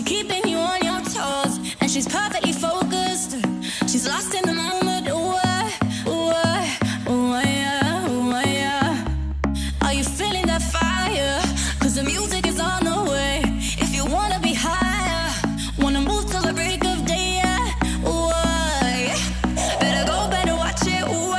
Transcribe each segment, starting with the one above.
she keeping you on your toes, and she's perfectly focused. She's lost in the moment. Ooh, yeah, ooh, yeah. Are you feeling that fire? 'Cause the music is on the way. If you wanna be higher, wanna move till the break of day, yeah. Ooh, yeah. Better watch it. Ooh,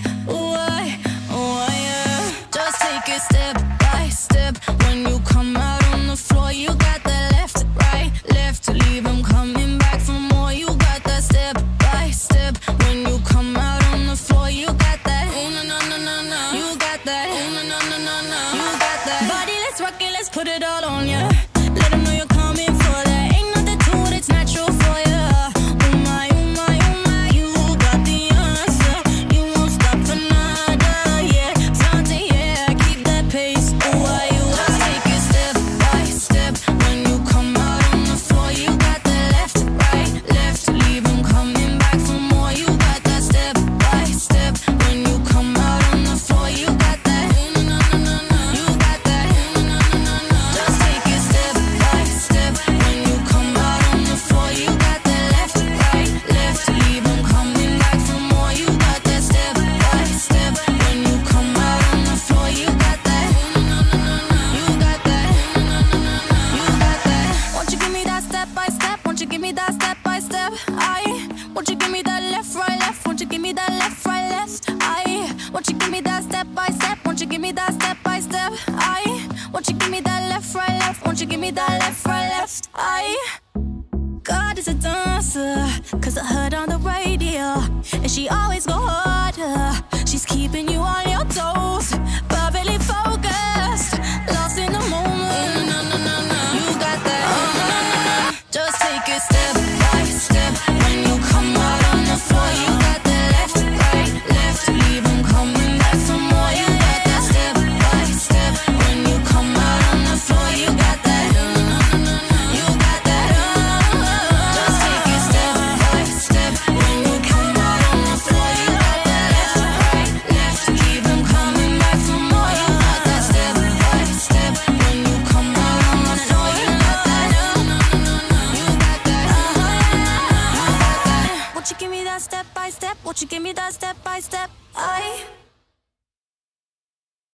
yeah. Just take it step by step. When you come out on the floor, you got that left, right, left to leave them coming back for more. You got that step by step. When you come out on the floor, you got that. Ooh, no. You got that. Ooh, no. You got that. Body, let's rock it, let's put it all on ya. Let them know you're coming for that. Ain't nothing to it, it's natural for ya. Oh my, you got the answer. You won't stop for nada, yeah. Tante, yeah, keep that pace. Ooh, you just take it step by step. When you come out on the floor, you got that left, right, left to leave them coming back for more. You got that step by step. When you come out on the floor, you got that. Ooh, no. You got that. Ooh, no. Just take it step by step. When you come out on the floor, you got that left, right, left to leave them coming back for more. You got that step by step. When you come out on the floor, you got that. Ooh, no. You got that. You got that. Won't you give me that step by step? Won't you give me that step by step? Won't you give me that left, right, left? Won't you give me that left, right, left? Won't you give me that step by step? Won't you give me that step by step? Won't you give me that left, right, left? Won't you give me that left, right, left? God is a dancer, 'cause I heard on the radio, and she always go harder. She's keeping you on your toes, perfectly focused, lost in the moment. No. You got that. Just take it step